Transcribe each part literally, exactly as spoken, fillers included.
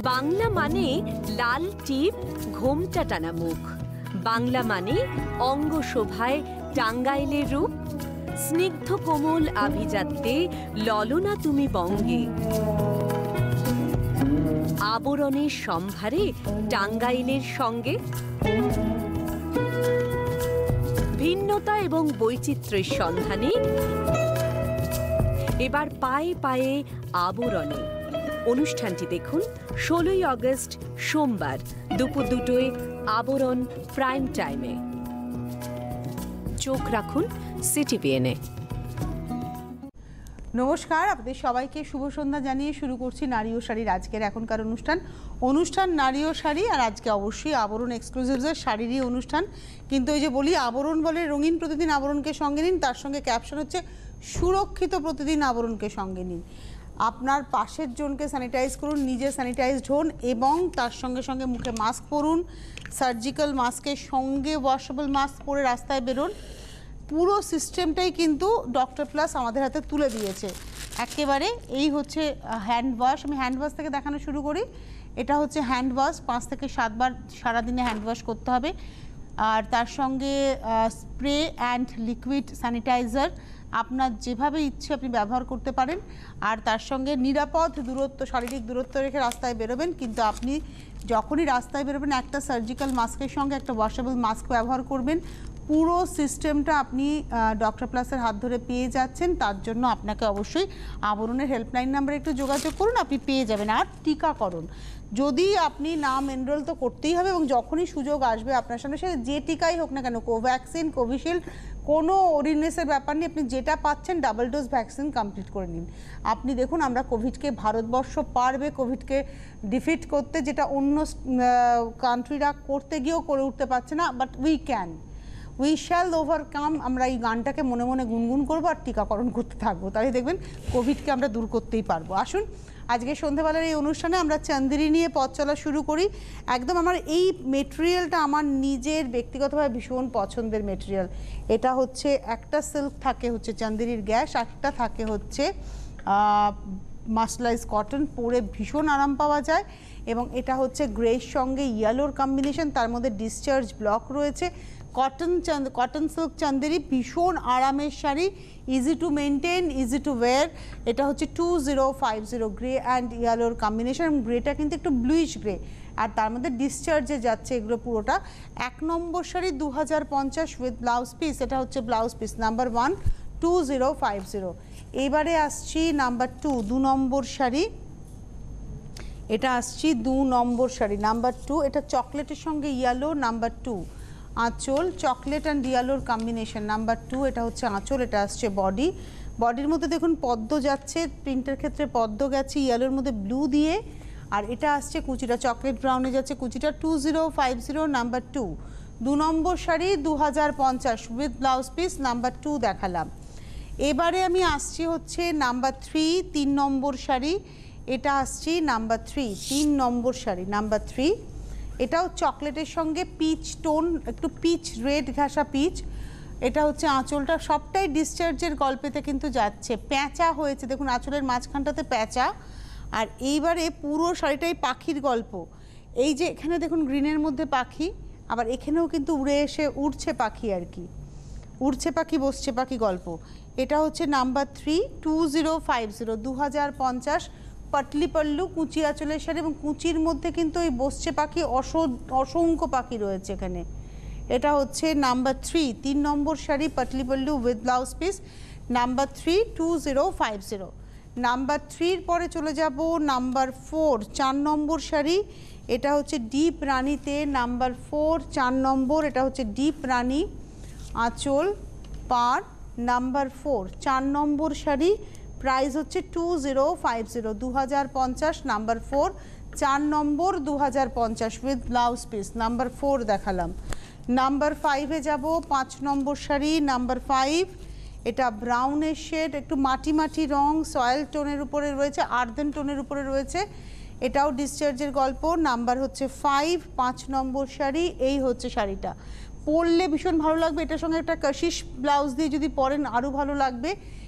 বাংলা মানে লাল টিপ, ঘোমটা টানা মুখ। বাংলা মানে অঙ্গ শোভায় টাঙ্গাইলের রূপ। স্নিগ্ধ কোমল আভিজাত্যে ললনা তুমি বঙ্গে। আবরণের সম্ভারে টাঙ্গাইলের সঙ্গে। ভিন্নতা এবং বৈচিত্র্যের সন্ধানে এবার পায়ে পায়ে আবরণে। অনুষ্ঠানটি দেখুন ষোলোই আগস্ট সোমবার দুপুর দুটোয় আবরণ প্রাইম টাইমে। চোখ রাখুন সিটিভিএনে। নমস্কার, আপনাদের সবাইকে শুভ সন্ধ্যা জানিয়ে শুরু করছি নারী ও শাড়ির আজকের এখনকার অনুষ্ঠান অনুষ্ঠান নারী ও শাড়ি। আর আজকে অবশ্যই আবরণ এক্সক্লুসিভসের শাড়িরই অনুষ্ঠান। কিন্তু এই যে বলি আবরণ বলে রঙিন প্রতিদিন আবরণকে সঙ্গে নিন, তার সঙ্গে ক্যাপশন হচ্ছে সুরক্ষিত প্রতিদিন আবরণকে সঙ্গে নিন। আপনার পাশের জনকে স্যানিটাইজ করুন, নিজে স্যানিটাইজড হন এবং তার সঙ্গে সঙ্গে মুখে মাস্ক পরুন। সার্জিক্যাল মাস্কের সঙ্গে ওয়াশেবল মাস্ক পরে রাস্তায় বেরোন। পুরো সিস্টেমটাই কিন্তু ডক্টর প্লাস আমাদের হাতে তুলে দিয়েছে একেবারে। এই হচ্ছে হ্যান্ড ওয়াশ। আমি হ্যান্ড ওয়াশ থেকে দেখানো শুরু করি। এটা হচ্ছে হ্যান্ড ওয়াশ, পাঁচ থেকে সাতবার সারাদিনে হ্যান্ড ওয়াশ করতে হবে। আর তার সঙ্গে স্প্রে অ্যান্ড লিকুইড স্যানিটাইজার আপনার যেভাবে ইচ্ছে আপনি ব্যবহার করতে পারেন। আর তার সঙ্গে নিরাপদ দূরত্ব, শারীরিক দূরত্ব রেখে রাস্তায় বেরোবেন। কিন্তু আপনি যখনই রাস্তায় বেরোবেন একটা সার্জিক্যাল মাস্কের সঙ্গে একটা ওয়াশেবল মাস্ক ব্যবহার করবেন। পুরো সিস্টেমটা আপনি ডক্টর প্লাসের হাত ধরে পেয়ে যাচ্ছেন। তার জন্য আপনাকে অবশ্যই আবরণের হেল্পলাইন নাম্বারে একটু যোগাযোগ করুন, আপনি পেয়ে যাবেন। আর টিকাকরণ যদি আপনি নাম এনরোল তো করতেই হবে এবং যখনই সুযোগ আসবে আপনার সামনে, সে যে টিকাই হোক না কেন, কোভ্যাক্সিন, কোভিশিল্ড, কোনো অরিনেসের ব্যাপার নেই। আপনি যেটা পাচ্ছেন ডাবল ডোজ ভ্যাকসিন কমপ্লিট করে নিন। আপনি দেখুন আমরা কোভিডকে, ভারতবর্ষ পারবে কোভিডকে ডিফিট করতে, যেটা অন্য কান্ট্রিরা করতে গিয়েও করে উঠতে পারছে না। But we can, we shall overcome. আমরা এই গানটাকে মনে মনে গুনগুন করবো আর টিকাকরণ করতে থাকবো, তাই দেখবেন কোভিডকে আমরা দূর করতেই পারবো। আসুন আজকে সন্ধ্যাবেলার এই অনুষ্ঠানে আমরা চান্দেরি নিয়ে পথ চলা শুরু করি। একদম আমার এই মেটেরিয়ালটা আমার নিজের ব্যক্তিগতভাবে ভীষণ পছন্দের মেটেরিয়াল। এটা হচ্ছে একটা সিল্ক থাকে হচ্ছে চান্দেরির গ্যাস, একটা থাকে হচ্ছে মাসলাইজ কটন। পরে ভীষণ আরাম পাওয়া যায় এবং এটা হচ্ছে গ্রের সঙ্গে ইয়েলোর কম্বিনেশন, তার মধ্যে ডিসচার্জ ব্লক রয়েছে। কটন চান্দ কটন সিল্ক চান্দেরি ভীষণ আরামের sari, easy to maintain, easy to wear. এটা হচ্ছে two zero five zero grey and ইয়েলোর কম্বিনেশন এবং গ্রেটা কিন্তু একটু ব্লুইশ গ্রে, আর তার মধ্যে ডিসচার্জে যাচ্ছে এগুলো পুরোটা। এক নম্বর শাড়ি দু হাজার পঞ্চাশ উইথ ব্লাউজ পিস। এটা হচ্ছে blouse piece number one, two zero five zero. এইবারে আসছি নাম্বার টু, দু নম্বর শাড়ি। এটা আসছি দু নম্বর শাড়ি নাম্বার টু। এটা চকলেটের সঙ্গে ইয়েলো, নাম্বার টু। আঁচল চকলেট অ্যান্ড ইয়েলোর কম্বিনেশন, নাম্বার টু। এটা হচ্ছে আঁচল, এটা আসছে বডি। বডির মধ্যে দেখুন পদ্ম যাচ্ছে, প্রিন্টের ক্ষেত্রে পদ্ম গেছে ইয়েলোর মধ্যে ব্লু দিয়ে। আর এটা আসছে কুচিটা চকলেট ব্রাউনে যাচ্ছে কুচিটা, two zero five zero number two. দু নম্বর শাড়ি দু হাজার পঞ্চাশ with blouse piece, number two দেখালাম। এবারে আমি আসছি হচ্ছে নাম্বার থ্রি, তিন নম্বর শাড়ি। এটা আসছি নাম্বার থ্রি, তিন নম্বর শাড়ি নাম্বার থ্রি। এটাও চকলেটের সঙ্গে পিচ টোন, একটু পিচ রেড ঘাসা পিচ। এটা হচ্ছে আঁচলটা, সবটাই ডিসচার্জের গল্পেতে কিন্তু যাচ্ছে। প্যাঁচা হয়েছে দেখুন আঁচলের মাঝখানটাতে প্যাঁচা। আর এইবারে পুরো শাড়িটাই পাখির গল্প। এই যে এখানে দেখুন গ্রিনের মধ্যে পাখি, আবার এখানেও কিন্তু উড়ে এসে উড়ছে পাখি, আর কি উড়ছে পাখি বসছে পাখি গল্প। এটা হচ্ছে number three, two zero five zero দু হাজার পঞ্চাশ পাটলি পাল্লু, কুচি আঁচলের শাড়ি এবং কুচির মধ্যে কিন্তু এই বসছে পাখি অসংখ্য পাখি রয়েছে এখানে। এটা হচ্ছে নাম্বার থ্রি, তিন নম্বর sari patli pallu with blouse piece, number three, two zero five zero. Number থ্রির পরে চলে যাব নাম্বার ফোর, চার নম্বর শাড়ি। এটা হচ্ছে ডিপ রানিতে, নাম্বার ফোর, চার নম্বর। এটা হচ্ছে ডিপ রানি, আঁচল পাড়, নাম্বার ফোর, চার নম্বর শাড়ি। প্রাইস হচ্ছে টু জিরো ফাইভ জিরো দু হাজার পঞ্চাশ, নাম্বার ফোর, চার নম্বর, দু হাজার পঞ্চাশ with blouse piece, number four দেখালাম। নাম্বার ফাইভে যাব, পাঁচ নম্বর শাড়ি নাম্বার ফাইভ। এটা ব্রাউনের শেড, একটু মাটি মাটি রং, সয়েল টোনের উপরে রয়েছে, আর্দেন টোনের উপরে রয়েছে। এটাও ডিসচার্জের গল্প, নাম্বার হচ্ছে ফাইভ, পাঁচ নম্বর শাড়ি। এই হচ্ছে শাড়িটা, পরলে ভীষণ ভালো লাগবে। এটার সঙ্গে একটা কাশিশ ব্লাউজ দিয়ে যদি পরেন আরও ভালো লাগবে।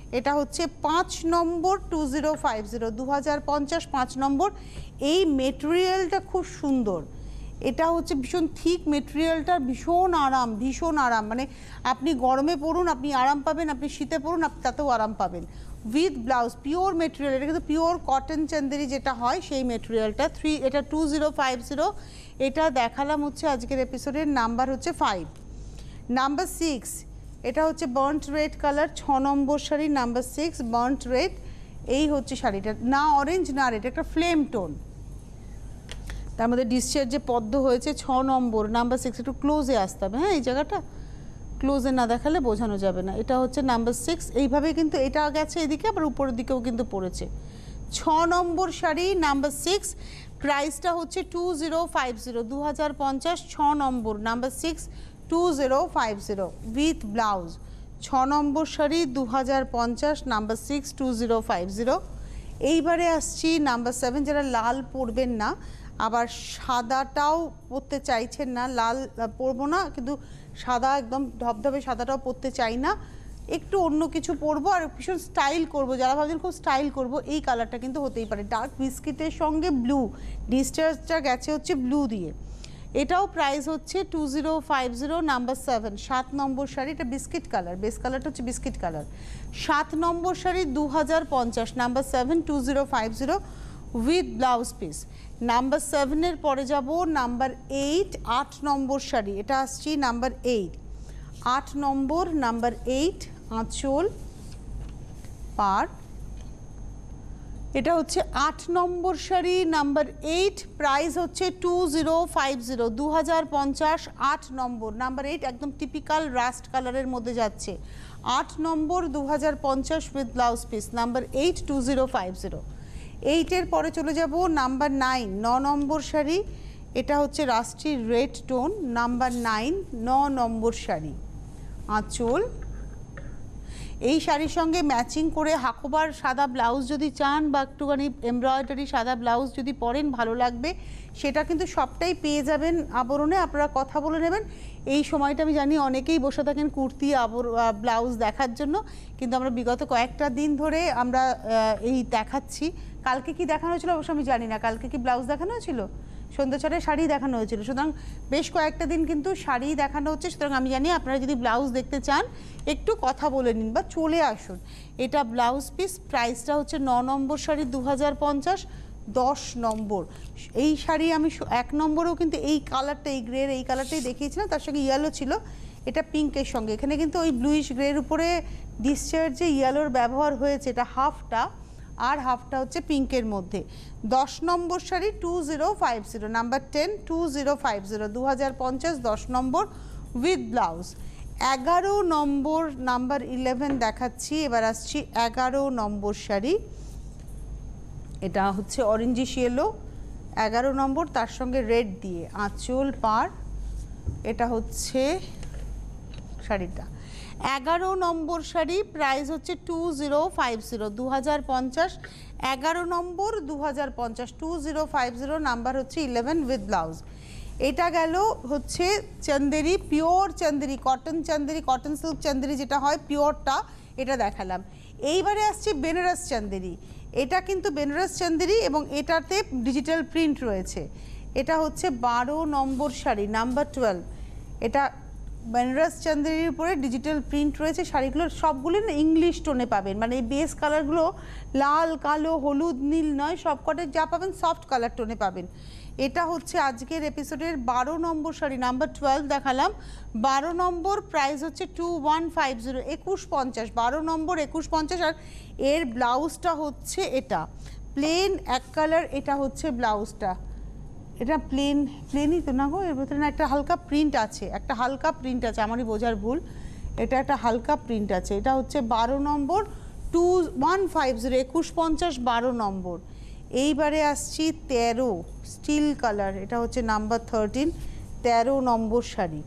এটা হচ্ছে পাঁচ নম্বর টু জিরো ফাইভ জিরো দু হাজার পঞ্চাশ পাঁচ নম্বর। এই মেটেরিয়ালটা খুব সুন্দর, এটা হচ্ছে ভীষণ থিক মেটেরিয়ালটা, ভীষণ আরাম, ভীষণ আরাম, মানে আপনি গরমে পরুন আপনি আরাম পাবেন, আপনি শীতে পরুন আপনি তাতেও আরাম পাবেন। উইথ ব্লাউজ, পিওর মেটেরিয়াল, এটা কিন্তু পিওর কটন চান্দেরি যেটা হয় সেই মেটেরিয়ালটা। থ্রি এটা টু জিরো ফাইভ জিরো এটা দেখালাম হচ্ছে আজকের এপিসোডের নাম্বার হচ্ছে ফাইভ। নাম্বার সিক্স এটা হচ্ছে বার্ন্ট রেড কালার, ছ নম্বর sari, number six burnt red. এই হচ্ছে শাড়িটা, না অরেঞ্জ না রেড, একটা ফ্লেম টোন, তার মধ্যে ডিসচার্জে পদ্ম হয়েছে, ছ নম্বর নাম্বার সিক্স। একটু ক্লোজে আসতে হবে, হ্যাঁ এই জায়গাটা ক্লোজে না দেখালে বোঝানো যাবে না। এটা হচ্ছে নাম্বার সিক্স, এইভাবে কিন্তু এটা গেছে এদিকে, আবার উপরের দিকেও কিন্তু পড়েছে। ছ নম্বর শাড়ি নাম্বার সিক্স, প্রাইসটা হচ্ছে টু জিরো ফাইভ জিরো দু হাজার পঞ্চাশ, ছ নম্বর number six two zero five zero with blouse. ছ নম্বর শাড়ি দু হাজার পঞ্চাশ number six two zero five zero. এইবারে আসছি নাম্বার সেভেন, যারা লাল পরবেন না আবার সাদাটাও পরতে চাইছেন না, লাল পরবো না কিন্তু সাদা একদম ধবধবে সাদাটাও পরতে চাই না, একটু অন্য কিছু পরবো আর ভীষণ স্টাইল করবো, যারা ভাবছেন খুব স্টাইল করবো, এই কালারটা কিন্তু হতেই পারে। ডার্ক বিস্কিটের সঙ্গে ব্লু, ডিসচার্জটা গেছে হচ্ছে ব্লু দিয়ে। এটাও প্রাইস হচ্ছে two zero five zero number seven, সাত নম্বর শাড়ি, এটা বিস্কিট কালার, বেস কালারটা হচ্ছে বিস্কিট কালার। সাত নম্বর শাড়ি দু হাজার পঞ্চাশ number seven two zero five zero with blouse piece. Number সেভেনের পরে যাব নাম্বার এইট, আট নম্বর শাড়ি, এটা আসছি নাম্বার এইট, আট নম্বর নাম্বার এইট, আঁচল পার। এটা হচ্ছে আট নম্বর শাড়ি নাম্বার এইট, প্রাইস হচ্ছে টু জিরো ফাইভ জিরো দু হাজার পঞ্চাশ, আট নম্বর নাম্বার এইট, একদম টিপিক্যাল রাস্ট কালারের মধ্যে যাচ্ছে। আট নম্বর দু হাজার পঞ্চাশ with blouse piece, number eight two zero five zero. এইটের পরে চলে যাব নাম্বার নাইন, ন নম্বর শাড়ি, এটা হচ্ছে rusty red tone, number nine, ন নম্বর শাড়ি, আঁচল। এই শাড়ির সঙ্গে ম্যাচিং করে হাকোবার সাদা ব্লাউজ যদি চান বা একটুখানি এমব্রয়ডারি সাদা ব্লাউজ যদি পরেন ভালো লাগবে, সেটা কিন্তু সবটাই পেয়ে যাবেন আবরণে, আপনারা কথা বলে নেবেন। এই সময়টা আমি জানি অনেকেই বসে থাকেন কুর্তি আবর ব্লাউজ দেখার জন্য, কিন্তু আমরা বিগত কয়েকটা দিন ধরে আমরা এই দেখাচ্ছি। কালকে কি দেখানো হয়েছিল অবশ্য আমি জানি না, কালকে কি ব্লাউজ দেখানো হয়েছিল, সন্ধ্যা ছটায় শাড়ি দেখানো হয়েছিল, সুতরাং বেশ কয়েকটা দিন কিন্তু শাড়ি দেখানো হচ্ছে। সুতরাং আমি জানি আপনারা যদি ব্লাউজ দেখতে চান একটু কথা বলে নিন বা চলে আসুন। এটা ব্লাউজ পিস, প্রাইসটা হচ্ছে ন নম্বর শাড়ি দু হাজার পঞ্চাশ, দশ নম্বর। এই শাড়ি আমি এক নম্বরেও কিন্তু এই কালারটা, এই গ্রের এই কালারটাই দেখিয়েছিলাম, তার সঙ্গে ইয়েলো ছিল, এটা পিঙ্কের সঙ্গে, এখানে কিন্তু ওই ব্লুইশ গ্রের উপরে ডিসচার্জে ইয়েলোর ব্যবহার হয়েছে, এটা হাফটা আর হাফটা হচ্ছে পিঙ্কের মধ্যে। দশ নম্বর sari two zero five zero number ten two zero five zero দু হাজার পঞ্চাশ, দশ নম্বর উইথ ব্লাউজ। এগারো নম্বর নাম্বার ইলেভেন দেখাচ্ছি, এবার আসছি এগারো নম্বর শাড়ি, এটা হচ্ছে অরেঞ্জিশ ইয়েলো, এগারো নম্বর, তার সঙ্গে রেড দিয়ে আঁচল পার। এটা হচ্ছে শাড়িটা এগারো নম্বর শাড়ি, প্রাইস হচ্ছে টু জিরো ফাইভ জিরো দু হাজার পঞ্চাশ, এগারো নম্বর দু হাজার পঞ্চাশ, two zero five zero number হচ্ছে ইলেভেন উইথ ব্লাউজ। এটা গেল হচ্ছে Chanderi, pure Chanderi, cotton Chanderi, cotton silk Chanderi যেটা হয় পিওরটা, এটা দেখালাম। এইবারে আসছে বেনারস চান্দেরি, এটা কিন্তু বেনারস চান্দেরি এবং এটাতে ডিজিটাল প্রিন্ট রয়েছে। এটা হচ্ছে বারো নম্বর শাড়ি নাম্বার টুয়েলভ, এটা বেনারস চান্দেরির উপরে ডিজিটাল প্রিন্ট রয়েছে। শাড়িগুলো সবগুলো না ইংলিশ টোনে পাবেন, মানে এই বেস কালারগুলো লাল কালো হলুদ নীল নয়, সবকটাই যা পাবেন সফট কালার টোনে পাবেন। এটা হচ্ছে আজকের এপিসোডের বারো নম্বর শাড়ি নাম্বার টুয়েলভ দেখালাম, বারো নম্বর, প্রাইস হচ্ছে টু ওয়ান ফাইভ জিরো একুশ পঞ্চাশ, বারো নম্বর একুশ পঞ্চাশ। আর এর ব্লাউজটা হচ্ছে এটা প্লেন এক কালার, এটা হচ্ছে ব্লাউজটা, এটা প্লেন প্লেনই তো না গো, এর ভিতরে না একটা হালকা প্রিন্ট আছে, একটা হালকা প্রিন্ট আছে, আমারই বোঝার ভুল, এটা একটা হালকা প্রিন্ট আছে। এটা হচ্ছে বারো নম্বর টু ওয়ান ফাইভ জিরো একুশ পঞ্চাশ, বারো নম্বর। এইবারে আসছি তেরো, স্টিল কালার, এটা হচ্ছে নাম্বার থার্টিন, তেরো নম্বর শাড়ি,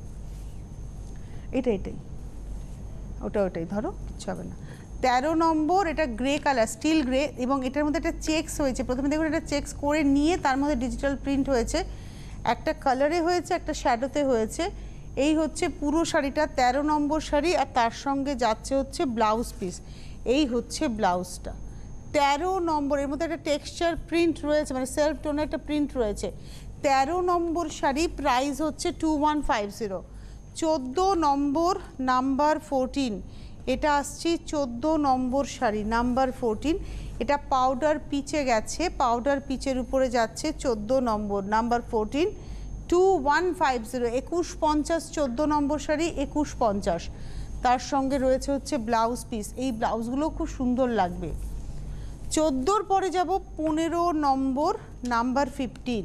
এটা এটাই ওটা ওটাই ধরো কিচ্ছু হবে না, তেরো নম্বর, এটা গ্রে কালার স্টিল গ্রে এবং এটার মধ্যে একটা চেকস হয়েছে, প্রথমে দেখুন এটা চেকস করে নিয়ে তার মধ্যে ডিজিটাল প্রিন্ট হয়েছে, একটা কালারে হয়েছে একটা শ্যাডোতে হয়েছে। এই হচ্ছে পুরো শাড়িটা, তেরো নম্বর শাড়ি, আর তার সঙ্গে যাচ্ছে হচ্ছে ব্লাউজ পিস। এই হচ্ছে ব্লাউজটা। তেরো নম্বর, এর মধ্যে একটা টেক্সচার প্রিন্ট রয়েছে, মানে সেলফ টোনের একটা প্রিন্ট রয়েছে। তেরো নম্বর শাড়ি, প্রাইস হচ্ছে টু ওয়ান ফাইভ জিরো। চোদ্দো নম্বর, নাম্বার ফোরটিন, এটা আসছি চোদ্দো নম্বর শাড়ি, নাম্বার ফোরটিন। এটা পাউডার পিচে গেছে, পাউডার পিচের উপরে যাচ্ছে, চোদ্দো নম্বর, number fourteen, two one five zero. একুশ পঞ্চাশ চোদ্দো নম্বর শাড়ি, একুশ পঞ্চাশ। তার সঙ্গে রয়েছে হচ্ছে ব্লাউজ পিস। এই ব্লাউজগুলো খুব সুন্দর লাগবে। চোদ্দোর পরে যাব পনেরো নম্বর, নাম্বার ফিফটিন।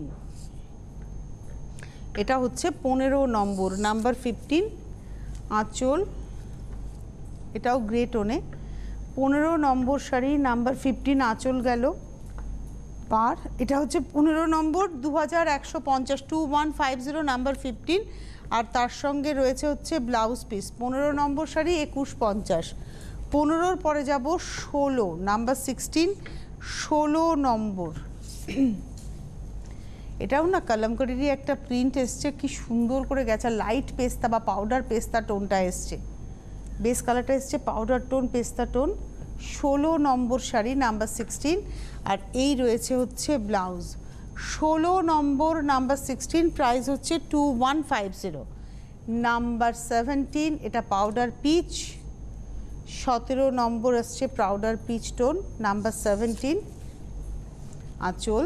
এটা হচ্ছে পনেরো নম্বর, নাম্বার ফিফটিন। আঁচল, এটাও গ্রে টোনে। পনেরো নম্বর শাড়ি, নাম্বার ফিফটিন, আঁচল গেল পার। এটা হচ্ছে পনেরো নম্বর, দু হাজার একশো পঞ্চাশ, two one five zero, number fifteen. আর তার সঙ্গে রয়েছে হচ্ছে ব্লাউজ পিস। পনেরো নম্বর শাড়ি, একুশ পঞ্চাশ। পনেরোর পরে যাব ষোলো, নাম্বার সিক্সটিন, ষোলো নম্বর। এটাও না কলমকারিরই একটা প্রিন্ট এসছে, কি সুন্দর করে গেছে, লাইট পেস্তা বা পাউডার পেস্তা টোনটা এসছে, বেস কালারটা এসছে পাউডার টোন, পেস্তা টোন। ষোলো নম্বর শাড়ি, নাম্বার সিক্সটিন। আর এই রয়েছে হচ্ছে ব্লাউজ। ষোলো নম্বর, নাম্বার সিক্সটিন, প্রাইস হচ্ছে two one five zero. Number seventeen, এটা পাউডার পিচ। সতেরো নম্বর আসছে powder peach tone, number seventeen, আঁচল।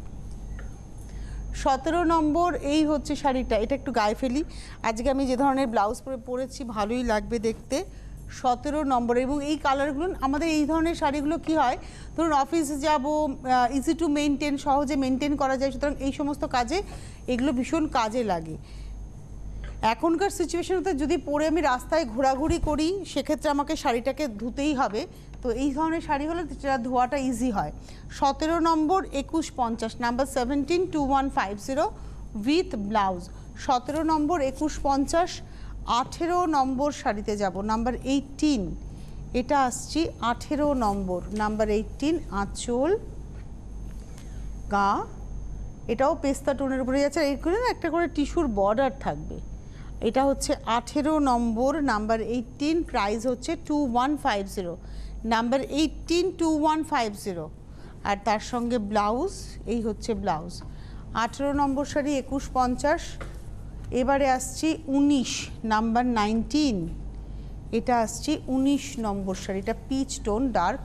সতেরো নম্বর, এই হচ্ছে শাড়িটা। এটা একটু গায়ে ফেলি, আজকে আমি যে ধরনের ব্লাউজ পরে পরেছি ভালোই লাগবে দেখতে। সতেরো নম্বর, এবং এই কালারগুলো আমাদের এই ধরনের শাড়িগুলো কি হয়, ধরুন অফিসে যাব, ইজি টু মেনটেন, সহজে মেনটেন করা যায়, সুতরাং এই সমস্ত কাজে এগুলো ভীষণ কাজে লাগে। এখনকার সিচুয়েশনতে যদি পরে আমি রাস্তায় ঘোরাঘুরি করি, সেক্ষেত্রে আমাকে শাড়িটাকে ধুতেই হবে, তো এই ধরনের শাড়ি হলে যেটা ধোয়াটা ইজি হয়। সতেরো নম্বর, একুশ পঞ্চাশ, number seventeen, two one five zero with blouse. সতেরো নম্বর, একুশ পঞ্চাশ। আঠেরো নম্বর শাড়িতে যাব, নাম্বার এইটিন। এটা আসছি আঠেরো নম্বর, নাম্বার এইটিন, আঁচল, গা। এটাও পেস্তা টোনের উপরে যাচ্ছে, এইগুলো না একটা করে টিস্যুর বর্ডার থাকবে। এটা হচ্ছে আঠেরো নম্বর, নাম্বার এইটিন, প্রাইস হচ্ছে two one five zero. Number eighteen, two one five zero. আর তার সঙ্গে ব্লাউজ, এই হচ্ছে ব্লাউজ। আঠেরো নম্বর শাড়ি, একুশ পঞ্চাশ। এবারে আসছি উনিশ, নাম্বার নাইনটিন। এটা আসছি উনিশ নম্বর শাড়ি, এটা পিচ টোন, ডার্ক।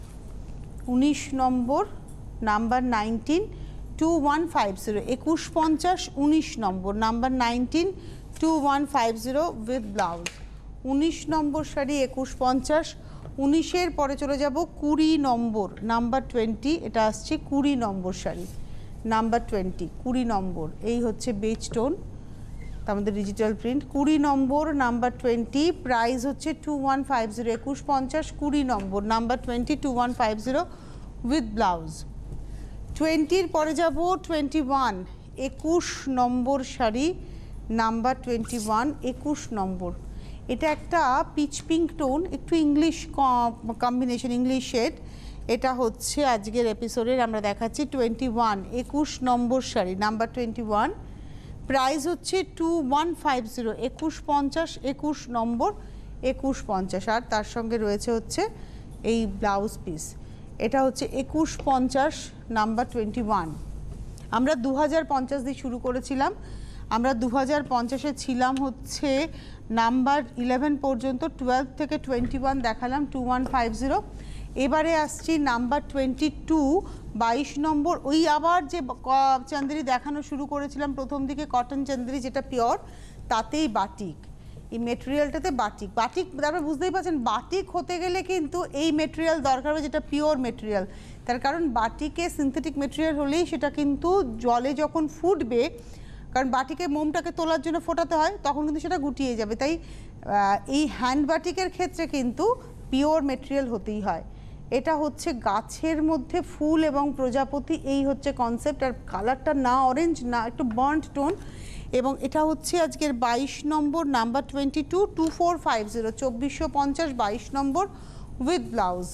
উনিশ নম্বর, number nineteen, two one five zero. একুশ পঞ্চাশ, উনিশ নম্বর, number nineteen, two one five zero with blouse. উনিশ নম্বর শাড়ি, একুশ পঞ্চাশ। উনিশের পরে চলে যাব কুড়ি নম্বর, নাম্বার টোয়েন্টি। এটা আসছে কুড়ি নম্বর শাড়ি, নাম্বার টোয়েন্টি, কুড়ি নম্বর। এই হচ্ছে বেজ টোন, তার মধ্যে ডিজিটাল প্রিন্ট। কুড়ি নম্বর, নাম্বার টোয়েন্টি, প্রাইস হচ্ছে টু ওয়ান ফাইভ জিরো। একুশ পঞ্চাশ, কুড়ি নম্বর, number twenty, two one five zero with blouse. টোয়েন্টির পরে যাব টোয়েন্টি ওয়ান, একুশ নম্বর শাড়ি, নাম্বার টোয়েন্টি ওয়ান, একুশ নম্বর। এটা একটা পিচ পিঙ্ক টোন, একটু ইংলিশ কম্বিনেশন, ইংলিশ শেড। এটা হচ্ছে আজকের এপিসোডের আমরা দেখাচ্ছি টোয়েন্টি ওয়ান, একুশ নম্বর sari, number twenty one, price হচ্ছে টু ওয়ান ফাইভ জিরো। একুশ পঞ্চাশ, একুশ নম্বর, একুশ পঞ্চাশ। আর তার সঙ্গে রয়েছে হচ্ছে এই ব্লাউজ পিস। এটা হচ্ছে একুশ পঞ্চাশ, নাম্বার টোয়েন্টি ওয়ান। আমরা দু হাজার পঞ্চাশ দিয়ে শুরু করেছিলাম, আমরা দু হাজার পঞ্চাশে ছিলাম হচ্ছে নাম্বার ইলেভেন পর্যন্ত, টুয়েলভ থেকে টোয়েন্টি ওয়ান দেখালাম, টু ওয়ান ফাইভ জিরো। এবারে আসছি নাম্বার টোয়েন্টি টু, বাইশ নম্বর। ওই আবার যে চান্দেরি দেখানো শুরু করেছিলাম প্রথম দিকে, কটন চান্দেরি যেটা পিওর, তাতেই বাটিক, এই মেটেরিয়ালটাতে বাটিক। বাটিক তারপরে বুঝতেই পারছেন, বাটিক হতে গেলে কিন্তু এই মেটেরিয়াল দরকার হবে, যেটা পিওর মেটেরিয়াল। তার কারণ বাটিকে সিনথেটিক মেটেরিয়াল হলেই সেটা কিন্তু জলে যখন ফুটবে, কারণ বাটিকে মোমটাকে তোলার জন্য ফোটাতে হয়, তখন কিন্তু সেটা গুটিয়ে যাবে। তাই এই হ্যান্ড বাটিকের ক্ষেত্রে কিন্তু পিওর মেটেরিয়াল হতেই হয়। এটা হচ্ছে গাছের মধ্যে ফুল এবং প্রজাপতি, এই হচ্ছে কনসেপ্ট। আর কালারটা না অরেঞ্জ না একটু বার্ন্ট টোন, এবং এটা হচ্ছে আজকের বাইশ নম্বর, number twenty two, two four five zero, চব্বিশশো পঞ্চাশ, বাইশ নম্বর উইথ ব্লাউজ।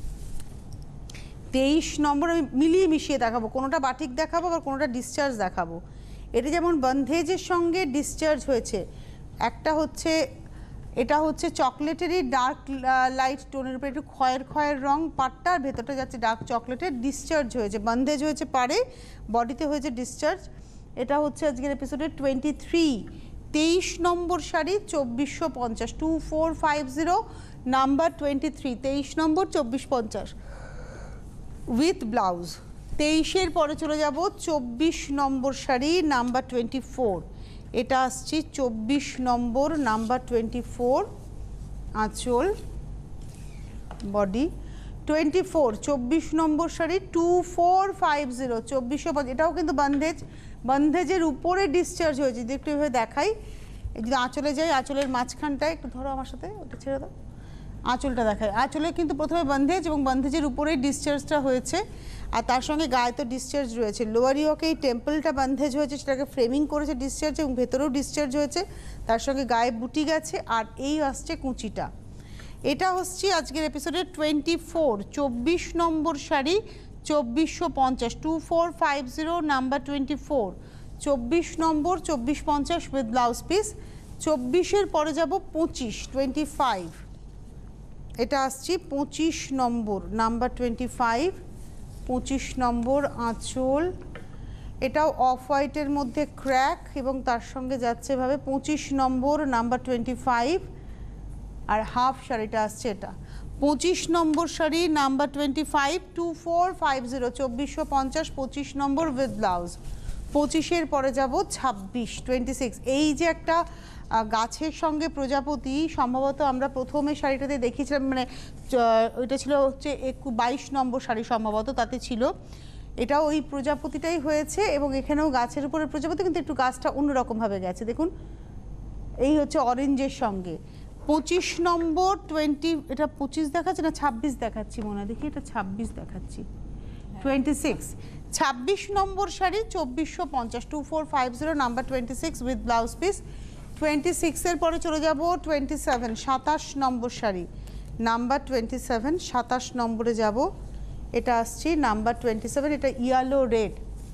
তেইশ নম্বর আমি মিলিয়ে মিশিয়ে দেখাবো, কোনোটা বাটিক দেখাবো আবার কোনোটা ডিসচার্জ দেখাবো। এটা যেমন বন্ধেজের সঙ্গে ডিসচার্জ হয়েছে, একটা হচ্ছে এটা হচ্ছে চকলেটেরই ডার্ক লাইট টোনের উপরে একটু খয়ের খয়ের রং, পাটটার ভেতরটা যাচ্ছে ডার্ক চকলেটের, ডিসচার্জ হয়েছে, বন্ধেজ হয়েছে পারে, বডিতে হয়েছে ডিসচার্জ। এটা হচ্ছে আজকের এপিসোডে টোয়েন্টি থ্রি, তেইশ নম্বর শাড়ি, চব্বিশশো পঞ্চাশ, two four five zero, number twenty three, তেইশ নম্বর, চব্বিশ পঞ্চাশ উইথ ব্লাউজ। তেইশের পরে চলে যাব চব্বিশ নম্বর শাড়ি, নাম্বার টোয়েন্টি ফোর, এটা আসছি চব্বিশ নম্বর, নাম্বার টোয়েন্টি ফোর, আঁচল, বডি টোয়েন্টি ফোর, চব্বিশ নম্বর sari, two four five zero, চব্বিশশো, এটাও কিন্তু বন্ধেজ, বন্ধেজের উপরে ডিসচার্জ হয়েছে, যদি একটু এভাবে দেখাই, যদি আঁচলে যাই, আঁচলের মাঝখানটায় একটু ধরো আমার সাথে, ওটা ছেড়ে দাও, আঁচলটা দেখায়, আঁচলে কিন্তু প্রথমে বন্ধেজ এবং বন্ধেজের উপরেই ডিসচার্জটা হয়েছে, আর তার সঙ্গে গায়ে তো ডিসচার্জ রয়েছে, লোয়ার ইয়কে এই টেম্পলটা বন্ধেজ হয়েছে, সেটাকে ফ্রেমিং করেছে ডিসচার্জ, এবং ভেতরেও ডিসচার্জ হয়েছে, তার সঙ্গে গায়ে বুটি গেছে, আর এই আসছে কুঁচিটা। এটা হচ্ছে আজকের এপিসোডের টোয়েন্টি ফোর, চব্বিশ নম্বর শাড়ি, চব্বিশশো পঞ্চাশ, two four five zero, number twenty four, চব্বিশ নম্বর, চব্বিশ পঞ্চাশ উইথ ব্লাউজ পিস। চব্বিশের পরে যাব পঁচিশ, টোয়েন্টি ফাইভ, এটা আসছি পঁচিশ নম্বর, নাম্বার টোয়েন্টি ফাইভ, পঁচিশ নম্বর, আঁচল, এটাও অফ হোয়াইটের মধ্যে ক্র্যাক, এবং তার সঙ্গে যাচ্ছে ভাবে পঁচিশ নম্বর, নাম্বার টোয়েন্টি ফাইভ, আর হাফ শাড়িটা আসছে এটা, পঁচিশ নম্বর sari, number twenty five, two four five zero, চব্বিশশো পঞ্চাশ, পঁচিশ নম্বর উইথ ব্লাউজ। পঁচিশের পরে যাব ছাব্বিশ, টোয়েন্টি সিক্স, এই যে একটা গাছের সঙ্গে প্রজাপতি, সম্ভবত আমরা প্রথমে শাড়িটাতে দেখিয়েছিলাম, মানে ওইটা ছিল হচ্ছে একু বাইশ নম্বর শাড়ি সম্ভবত, তাতে ছিল, এটাও ওই প্রজাপতিটাই হয়েছে, এবং এখানেও গাছের উপরে প্রজাপতি, কিন্তু একটু গাছটা অন্যরকমভাবে গেছে, দেখুন এই হচ্ছে অরেঞ্জের সঙ্গে। পঁচিশ নম্বর, টোয়েন্টি, এটা পঁচিশ দেখাচ্ছে না ছাব্বিশ দেখাচ্ছি মনে হয়, দেখি এটা ছাব্বিশ দেখাচ্ছি, টোয়েন্টি সিক্স, ছাব্বিশ নম্বর শাড়ি, চব্বিশশো পঞ্চাশ, two four five zero, number twenty six with blouse piece. Twenty সিক্সের পরে চলে যাব টোয়েন্টি সেভেন, সাতাশ নম্বর শাড়ি, নাম্বার টোয়েন্টি সেভেন, সাতাশ নম্বরে যাব, এটা আসছি নাম্বার টোয়েন্টি সেভেন, এটা ইয়েলো রেড,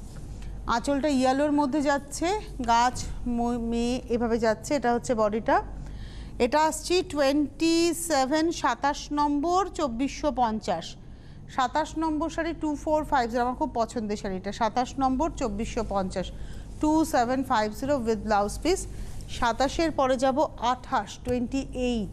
আঁচলটা ইয়েলোর মধ্যে যাচ্ছে, গাছ মেয়ে এভাবে যাচ্ছে, এটা হচ্ছে বডিটা। এটা আসছি টোয়েন্টি সেভেন, সাতাশ নম্বর, চব্বিশশো পঞ্চাশ, সাতাশ নম্বর sari, two four five zero, আমার খুব পছন্দের শাড়িটা, সাতাশ নম্বর, চব্বিশশো পঞ্চাশ, two seven five zero with blouse piece. সাতাশের পরে যাব আঠাশ, টোয়েন্টি এইট,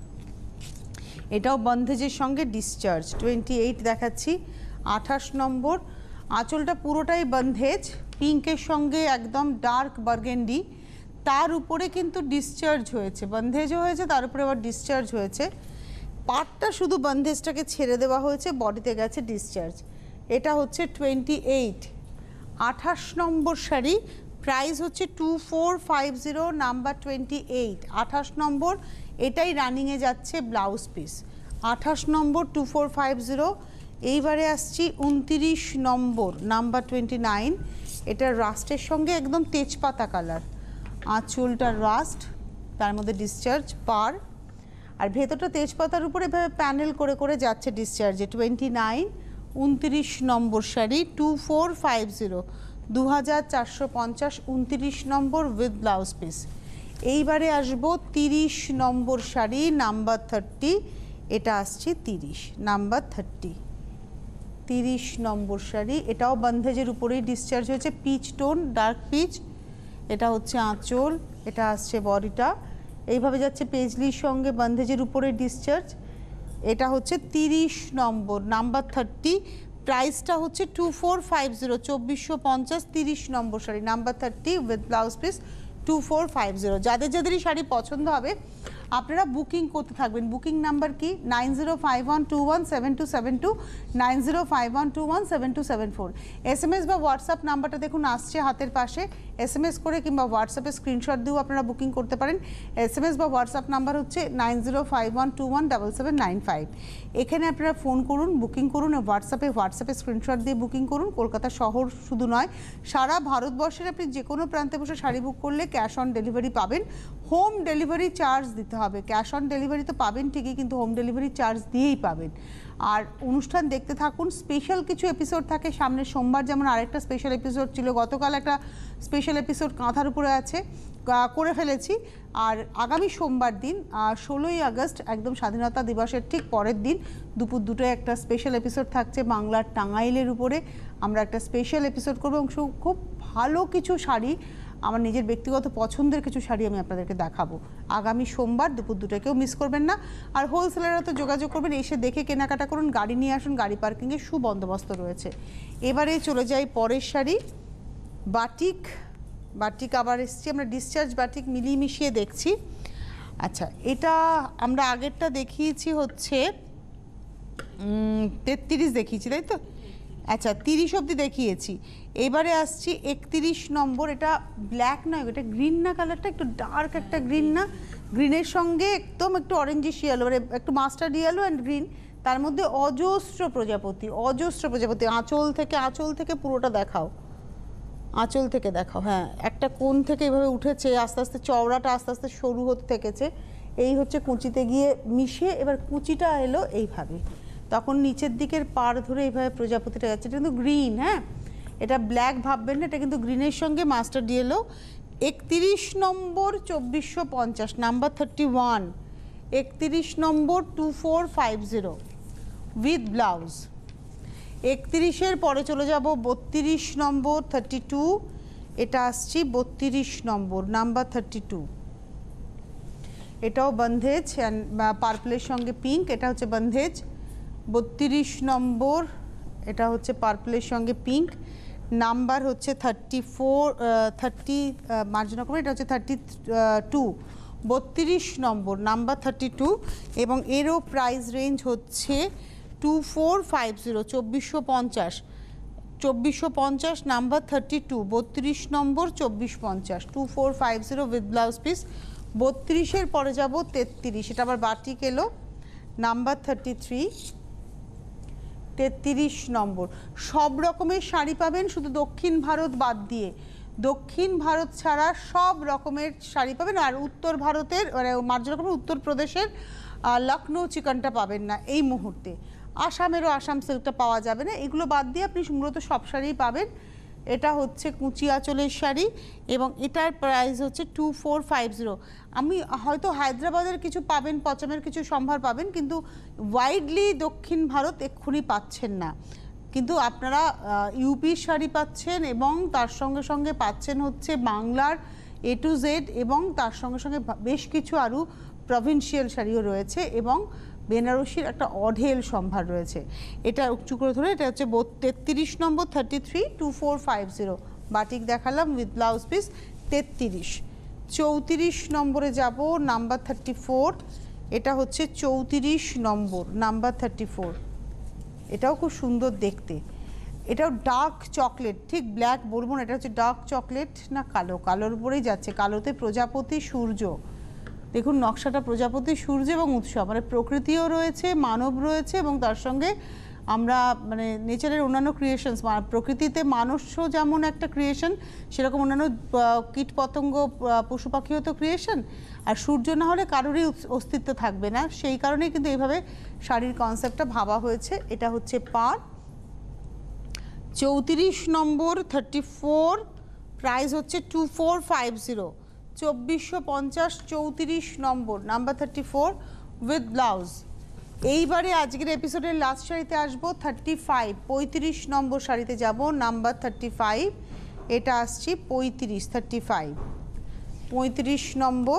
এটাও বন্ধেজের সঙ্গে ডিসচার্জ, টোয়েন্টি এইট দেখাচ্ছি, আঠাশ নম্বর, আঁচলটা পুরোটাই বন্ধেজ, পিঙ্কের সঙ্গে একদম ডার্ক বার্গেন্ডি, তার উপরে কিন্তু ডিসচার্জ হয়েছে, বন্ধেজও হয়েছে, তার উপরে আবার ডিসচার্জ হয়েছে, পাটটা শুধু বন্ধেজটাকে ছেড়ে দেওয়া হয়েছে, বডিতে গেছে ডিসচার্জ। এটা হচ্ছে টোয়েন্টি এইট, আঠাশ নম্বর শাড়ি, প্রাইস হচ্ছে two four five zero, number twenty eight, আঠাশ নম্বর, এটাই রানিংয়ে যাচ্ছে ব্লাউজ পিস, আঠাশ নম্বর, টু ফোর ফাইভ জিরো। এইবারে আসছি উনতিরিশ নম্বর, নাম্বার টোয়েন্টি নাইন, এটা রাস্টের সঙ্গে একদম তেজপাতা কালার, আঁচলটা রাস্ট, তার মধ্যে ডিসচার্জ পার, আর ভেতরটা তেজপাতার উপরে এভাবে প্যানেল করে করে যাচ্ছে ডিসচার্জে। টোয়েন্টি নাইন, উনতিরিশ নম্বর sari, two four five zero, দু হাজার চারশো পঞ্চাশ, উনতিরিশ নম্বর উইথ ব্লাউজ পিস। এইবারে আসবো তিরিশ নম্বর শাড়ি, নাম্বার থার্টি, এটা আসছে তিরিশ, নাম্বার থার্টি, তিরিশ নম্বর শাড়ি, এটাও বন্ধেজের উপরেই ডিসচার্জ হয়েছে, পিচ টোন, ডার্ক পিচ, এটা হচ্ছে আঁচল, এটা আসছে বডিটা, এইভাবে যাচ্ছে পেজলির সঙ্গে বন্ধেজের উপরে ডিসচার্জ। এটা হচ্ছে তিরিশ নম্বর, নাম্বার থার্টি, প্রাইসটা হচ্ছে টু ফোর ফাইভ জিরো, চব্বিশশো পঞ্চাশ, তিরিশ নম্বর sari, number thirty with blouse piece, two four five zero. যাদের যাদেরই শাড়ি পছন্দ হবে আপনারা বুকিং করতে থাকবেন। বুকিং নাম্বার কি, nine zero five one two one seven two seven two, nine zero five one two one seven two seven four. S M S বা WhatsApp নাম্বারটা দেখুন আসছে হাতের পাশে, এস এম এস করে কিংবা হোয়াটসঅ্যাপে স্ক্রিনশট দিয়েও আপনারা বুকিং করতে পারেন। এস এম এস বা হোয়াটসঅ্যাপ নাম্বার হচ্ছে nine zero five one two one double seven nine five. এখানে আপনারা ফোন করুন, বুকিং করুন, হোয়াটসঅ্যাপে হোয়াটসঅ্যাপে স্ক্রিনশট দিয়ে বুকিং করুন। কলকাতা শহর শুধু নয়, সারা ভারতবর্ষের আপনি যে কোনো প্রান্তে বসে শাড়ি বুক করলে ক্যাশ অন ডেলিভারি পাবেন। হোম ডেলিভারি চার্জ দিতে হবে, ক্যাশ অন ডেলিভারি তো পাবেন ঠিকই, কিন্তু হোম ডেলিভারি চার্জ দিয়েই পাবেন। আর অনুষ্ঠান দেখতে থাকুন, স্পেশাল কিছু এপিসোড থাকে সামনে। সোমবার যেমন আরেকটা স্পেশাল এপিসোড ছিল, গতকাল একটা স্পেশাল এপিসোড কাঁথার উপরে আছে, করে ফেলেছি। আর আগামী সোমবার দিন ষোলোই আগস্ট একদম স্বাধীনতা দিবসের ঠিক পরের দিন দুপুর দুটোয় একটা স্পেশাল এপিসোড থাকছে বাংলার টাঙ্গাইলের উপরে। আমরা একটা স্পেশাল এপিসোড করবো এবং খুব ভালো কিছু শাড়ি, আমার নিজের ব্যক্তিগত পছন্দের কিছু শাড়ি আমি আপনাদেরকে দেখাবো আগামী সোমবার দুপুর দুটোয়, কেউ মিস করবেন না। আর হোলসেলাররা তো যোগাযোগ করবেন, এসে দেখে কেনাকাটা করুন, গাড়ি নিয়ে আসুন, গাড়ি পার্কিংয়ের সুবন্দোবস্ত রয়েছে। এবারে চলে যাই পরের শাড়ি, বাটিক। বাটিক আবার এসছি আমরা, ডিসচার্জ বাটিক মিলিয়ে মিশিয়ে দেখছি। আচ্ছা, এটা আমরা আগেরটা দেখিয়েছি হচ্ছে তেত্রিশ দেখিয়েছি, তাই তো? আচ্ছা, তিরিশ অবধি দেখিয়েছি। এবারে আসছি একত্রিশ নম্বর। এটা ব্ল্যাক নয়, এটা গ্রিন না, কালারটা একটু ডার্ক একটা গ্রিন না, গ্রিনের সঙ্গে একদম একটু অরেঞ্জিশ ইয়েলো, মানে একটু মাস্টার্ড ইয়েলো অ্যান্ড গ্রিন, তার মধ্যে অজস্র প্রজাপতি, অজস্র প্রজাপতি। আঁচল থেকে আঁচল থেকে পুরোটা দেখাও, আঁচল থেকে দেখাও। হ্যাঁ, একটা কোণ থেকে এভাবে উঠেছে, আস্তে আস্তে চওড়াটা আস্তে আস্তে সরু হতে থেকেছে, এই হচ্ছে কুচিতে গিয়ে মিশে, এবার কুচিটা এলো এইভাবে, তখন নিচের দিকের পাড় ধরে এইভাবে প্রজাপতিটা যাচ্ছে। এটা কিন্তু গ্রিন, হ্যাঁ, এটা ব্ল্যাক ভাববেন না, এটা কিন্তু গ্রিনের সঙ্গে মাস্টার্ড ইয়েলো। একত্রিশ নম্বর চব্বিশশো পঞ্চাশ, নাম্বার থার্টি ওয়ান, একত্রিশ নম্বর two four five zero with blouse. একত্রিশের পরে চলে যাব বত্রিশ নম্বর থার্টি টু, এটা আসছি বত্রিশ নম্বর, নাম্বার থার্টি টু। এটাও বন্ধেজ, পার্পলের সঙ্গে পিঙ্ক, এটা হচ্ছে বন্ধেজ। বত্রিশ নম্বর, এটা হচ্ছে পার্পলের সঙ্গে পিঙ্ক, নাম্বার হচ্ছে থার্টি ফোর, থার্টি মার্জিনা করে, এটা হচ্ছে থার্টি টু। বত্রিশ নম্বর, নাম্বার থার্টি টু, এবং এরও প্রাইস রেঞ্জ হচ্ছে টু ফোর ফাইভ জিরো, চব্বিশশো পঞ্চাশ, চব্বিশশো পঞ্চাশ, নাম্বার থার্টি টু, বত্রিশ নম্বর চব্বিশ পঞ্চাশ, two four five zero with blouse piece. বত্রিশের পরে যাব তেত্রিশ, এটা আবার বাটিক এলো, নাম্বার থার্টি থ্রি, তেত্রিশ নম্বর। সব রকমের শাড়ি পাবেন, শুধু দক্ষিণ ভারত বাদ দিয়ে, দক্ষিণ ভারত ছাড়া সব রকমের শাড়ি পাবেন। আর উত্তর ভারতের মানে মার্জিনা রকমের উত্তরপ্রদেশের লখনৌ চিকনটা পাবেন না এই মুহূর্তে, আসামেরও আসাম সিল্কটা পাওয়া যাবে না, এগুলো বাদ দিয়ে আপনি মূলত সব শাড়িই পাবেন। এটা হচ্ছে কুচি আঁচলের শাড়ি এবং এটার প্রাইস হচ্ছে টু ফোর ফাইভ জিরো। আমি হয়তো হায়দ্রাবাদের কিছু পাবেন, পচামের কিছু সম্ভার পাবেন, কিন্তু ওয়াইডলি দক্ষিণ ভারত এক্ষুনি পাচ্ছেন না। কিন্তু আপনারা ইউপির শাড়ি পাচ্ছেন এবং তার সঙ্গে সঙ্গে পাচ্ছেন হচ্ছে বাংলার এ টু জেড, এবং তার সঙ্গে সঙ্গে বেশ কিছু আরও প্রভিন্সিয়াল শাড়িও রয়েছে এবং বেনারসির একটা অঢেল সম্ভার রয়েছে। এটা উঁচু করে ধরে, এটা হচ্ছে তেত্রিশ নম্বর thirty three, two four five zero, batik দেখালাম উইথ ব্লাউজ পিস। তেত্রিশ, চৌত্রিশ নম্বরে যাব, নাম্বার থার্টি ফোর, এটা হচ্ছে চৌত্রিশ নম্বর, নাম্বার থার্টি ফোর, এটাও খুব সুন্দর দেখতে। এটাও ডার্ক চকলেট, ঠিক ব্ল্যাক বলবো না, এটা হচ্ছে ডার্ক চকলেট না কালো, কালোর উপরেই যাচ্ছে, কালোতে প্রজাপতি সূর্য, দেখুন নকশাটা প্রজাপতি সূর্য এবং উৎসব, মানে প্রকৃতিও রয়েছে, মানব রয়েছে, এবং তার সঙ্গে আমরা মানে নেচারের অন্যান্য ক্রিয়েশনস, প্রকৃতিতে মানুষও যেমন একটা ক্রিয়েশন, সেরকম অন্যান্য কীট পতঙ্গ পশু পাখিও তো ক্রিয়েশন, আর সূর্য না হলে কারোরই অস্তিত্ব থাকবে না, সেই কারণেই কিন্তু এইভাবে শাড়ির কনসেপ্টটা ভাবা হয়েছে। এটা হচ্ছে পার। চৌত্রিশ নম্বর থার্টি ফোর, প্রাইস হচ্ছে টু ফোর ফাইভ জিরো, চব্বিশশো পঞ্চাশ, চৌত্রিশ নম্বর, number thirty four with blouse. এইবারে আজকের এপিসোডের লাস্ট শাড়িতে আসবো, থার্টি ফাইভ, পঁয়ত্রিশ নম্বর শাড়িতে যাব, নাম্বার থার্টি ফাইভ, এটা আসছি পঁয়ত্রিশ, থার্টি ফাইভ, পঁয়ত্রিশ নম্বর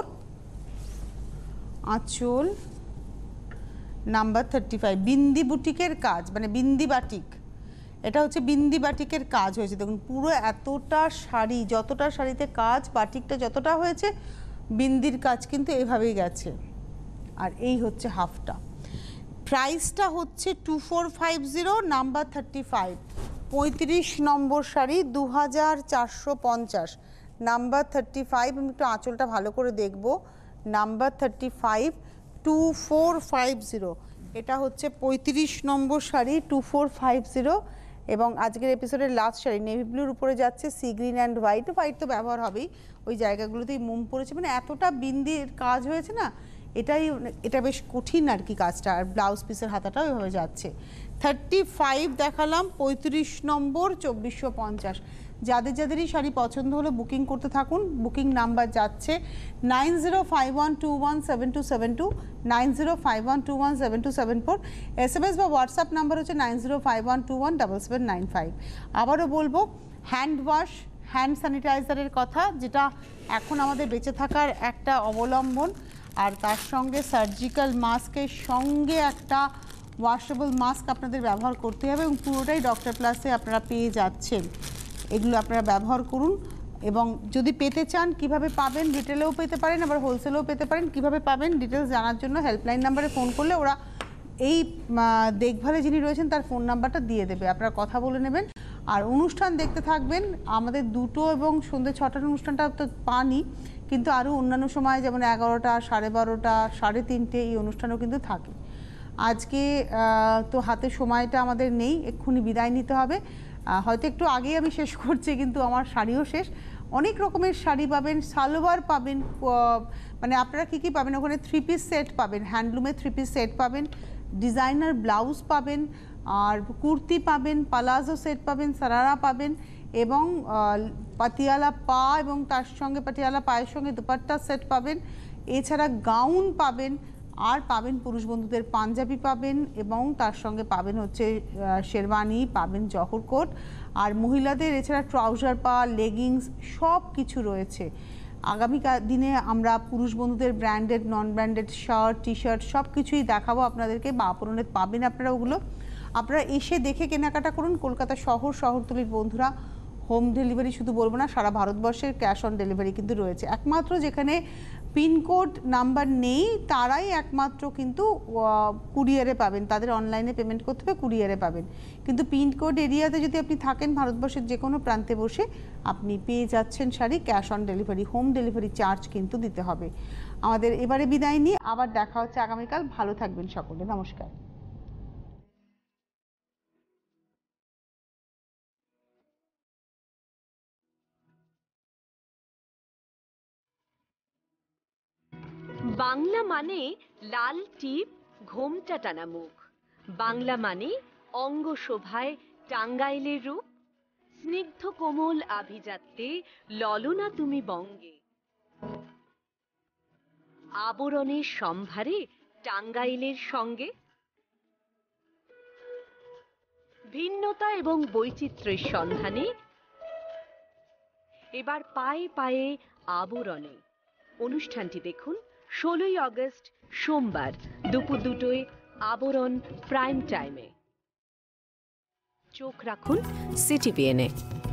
আঁচল, নাম্বার থার্টি ফাইভ, বিন্দি বুটিকের কাজ, মানে বিন্দি বাটিক, এটা হচ্ছে বিন্দি বাটিকের কাজ হয়েছে, দেখুন পুরো এতটা শাড়ি, যতটা শাড়িতে কাজ, বাটিকটা যতটা হয়েছে, বিন্দির কাজ কিন্তু এভাবেই গেছে। আর এই হচ্ছে হাফটা। প্রাইসটা হচ্ছে two four five zero, number thirty five, পঁয়ত্রিশ নম্বর শাড়ি, দু হাজার চারশো পঞ্চাশ, নাম্বার থার্টি ফাইভ। আমি একটু আঁচলটা ভালো করে দেখব, number thirty five, two four five zero, এটা হচ্ছে পঁয়ত্রিশ নম্বর sari, two four five zero. এবং আজকের এপিসোডের লাস্ট শাড়ি নেভি ব্লুর উপরে যাচ্ছে sea green and white, white তো ব্যবহার হবেই, ওই জায়গাগুলোতেই মোম পড়েছে, মানে এতটা বিন্দির কাজ হয়েছে না, এটাই, এটা বেশ কঠিন আর কি কাজটা, আর ব্লাউজ পিসের হাতাটাও এভাবে যাচ্ছে। থার্টি ফাইভ দেখালাম, পঁয়ত্রিশ নম্বর চব্বিশশো পঞ্চাশ। যাদের যাদেরই শাড়ি পছন্দ হলো বুকিং করতে থাকুন। বুকিং নাম্বার যাচ্ছে nine zero five one two one seven two seven two, nine zero five one two one seven two seven four. S M S বা হোয়াটসঅ্যাপ নাম্বার হচ্ছে nine zero five one two one double seven nine five. আবারও বলবো, hand wash, hand স্যানিটাইজারের কথা, যেটা এখন আমাদের বেঁচে থাকার একটা অবলম্বন, আর তার সঙ্গে সার্জিক্যাল মাস্কের সঙ্গে একটা ওয়াশেবল মাস্ক আপনাদের ব্যবহার করতে হবে, এবং পুরোটাই ডক্টর প্লাসে আপনারা পেয়ে যাচ্ছেন। এগুলো আপনারা ব্যবহার করুন, এবং যদি পেতে চান কিভাবে পাবেন, রিটেলেও পেতে পারেন আবার হোলসেলেও পেতে পারেন। কিভাবে পাবেন ডিটেলস জানার জন্য হেল্পলাইন নাম্বারে ফোন করলে ওরা এই দেখভালে যিনি রয়েছেন তার ফোন নাম্বারটা দিয়ে দেবে, আপনারা কথা বলে নেবেন। আর অনুষ্ঠান দেখতে থাকবেন, আমাদের দুটো এবং সন্ধ্যে ছটার অনুষ্ঠানটা তো পানি, কিন্তু আরও অন্যান্য সময় যেমন এগারোটা, সাড়ে বারোটা, সাড়ে তিনটে এই অনুষ্ঠানও কিন্তু থাকে। আজকে তো হাতে সময়টা আমাদের নেই, এক্ষুনি বিদায় নিতে হবে। হয়তো একটু আগেই আমি শেষ করছি, কিন্তু আমার শাড়িও শেষ। অনেক রকমের শাড়ি পাবেন, সালোয়ার পাবেন, মানে আপনারা কী কী পাবেন ওখানে, থ্রি পিস সেট পাবেন, হ্যান্ডলুমের থ্রি পিস সেট পাবেন, ডিজাইনার ব্লাউজ পাবেন, আর কুর্তি পাবেন, পালাজো সেট পাবেন, সারারা পাবেন, এবং পাতিয়ালা পা এবং তার সঙ্গে পাতিয়ালা পায়ের সঙ্গে দুপাট্টা সেট পাবেন। এছাড়া গাউন পাবেন, আর পাবেন পুরুষ বন্ধুদের পাঞ্জাবি পাবেন, এবং তার সঙ্গে পাবেন হচ্ছে শেরওয়ানি পাবেন, জহর কোট, আর মহিলাদের এছাড়া ট্রাউজার পা, লেগিংস সব কিছু রয়েছে। আগামী দিনে আমরা পুরুষ বন্ধুদের branded, non branded shirt, T shirt সব কিছুই দেখাবো আপনাদেরকে, বা আপরণে পাবেন আপনারা ওগুলো। আপনারা এসে দেখে কেনাকাটা করুন। কলকাতা শহর, শহরতলির বন্ধুরা হোম ডেলিভারি শুধু বলবো না, সারা ভারতবর্ষের ক্যাশ অন ডেলিভারি কিন্তু রয়েছে। একমাত্র যেখানে পিনকোড নাম্বার নেই তারাই একমাত্র কিন্তু কুরিয়ারে পাবেন, তাদের অনলাইনে পেমেন্ট করতে হবে, কুরিয়ারে পাবেন। কিন্তু পিনকোড এরিয়াতে যদি আপনি থাকেন ভারতবর্ষের যে কোনো প্রান্তে বসে আপনি পেয়ে যাচ্ছেন sari, cash on delivery, home delivery charge কিন্তু দিতে হবে। আমাদের এবারে বিদায় নিয়ে আবার দেখা হচ্ছে আগামীকাল। ভালো থাকবেন সকলে, নমস্কার। বাংলা মানে লাল টিপ, ঘোমটা টানা মুখ। বাংলা মানে অঙ্গ শোভায় টাঙ্গাইলের রূপ। স্নিগ্ধ কোমল আভিজাত্যে ললনা তুমি বঙ্গে। আবরণের সম্ভারে টাঙ্গাইলের সঙ্গে। ভিন্নতা এবং বৈচিত্র্যের সন্ধানে এবার পায়ে পায়ে আবরণে। অনুষ্ঠানটি দেখুন ষোলোই আগস্ট সোমবার দুপুর দুটোয় আবরণ প্রাইম টাইমে। চোখ রাখুন সিটিভিএনে।